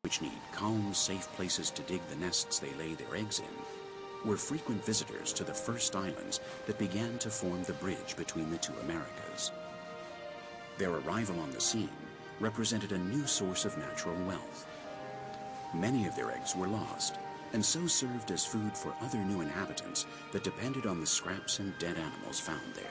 which need calm, safe places to dig the nests they lay their eggs in, were frequent visitors to the first islands that began to form the bridge between the two Americas. Their arrival on the scene represented a new source of natural wealth. Many of their eggs were lost, and so served as food for other new inhabitants that depended on the scraps and dead animals found there.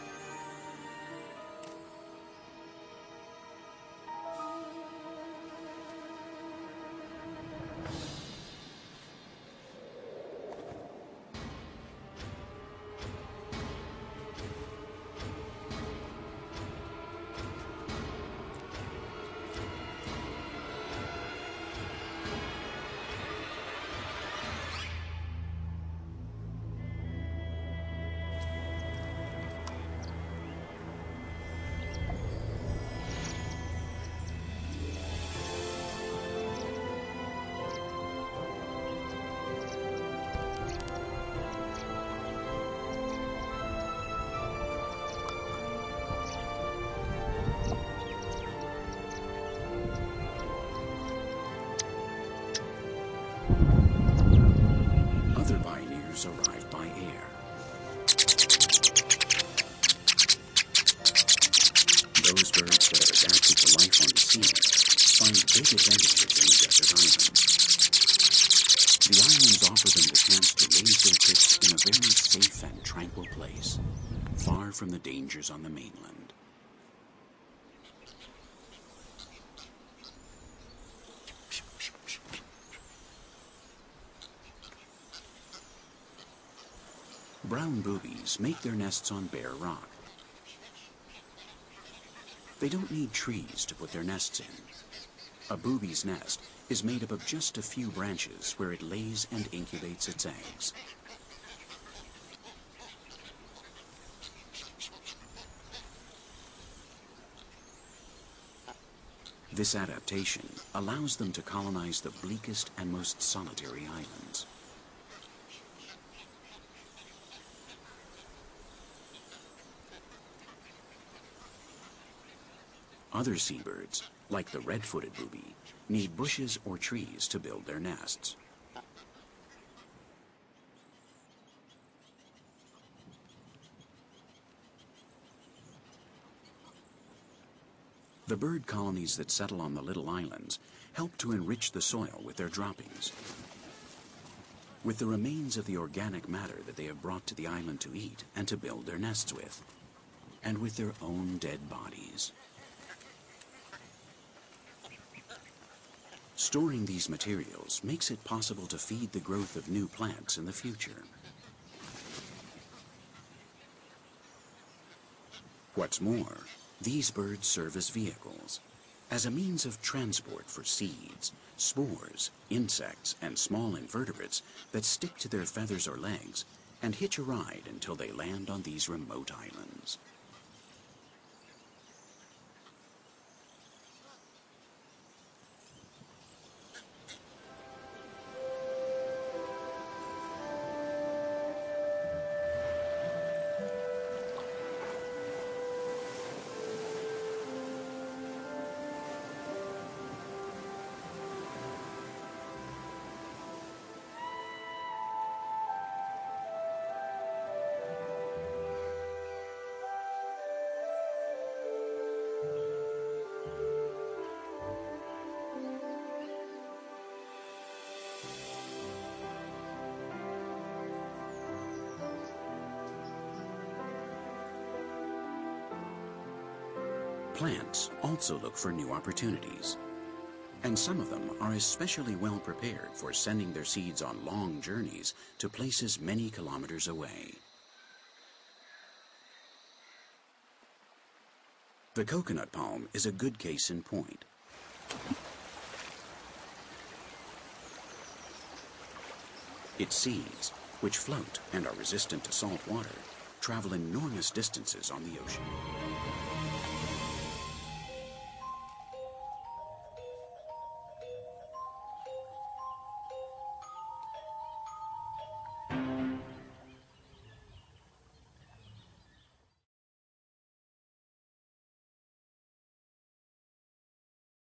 Other pioneers arrived by air. Those birds that have adapted to life on the sea find big advantages in the desert islands. The islands offer them the chance to raise their chicks in a very safe and tranquil place, far from the dangers on the mainland. Brown boobies make their nests on bare rock. They don't need trees to put their nests in. A boobie's nest is made up of just a few branches where it lays and incubates its eggs. This adaptation allows them to colonize the bleakest and most solitary islands. Other seabirds, like the red-footed booby, need bushes or trees to build their nests. The bird colonies that settle on the little islands help to enrich the soil with their droppings. With the remains of the organic matter that they have brought to the island to eat and to build their nests with, and with their own dead bodies. Storing these materials makes it possible to feed the growth of new plants in the future. What's more, these birds serve as vehicles, as a means of transport for seeds, spores, insects, and small invertebrates that stick to their feathers or legs and hitch a ride until they land on these remote islands. Plants also look for new opportunities, and some of them are especially well prepared for sending their seeds on long journeys to places many kilometers away. The coconut palm is a good case in point. Its seeds, which float and are resistant to salt water, travel enormous distances on the ocean.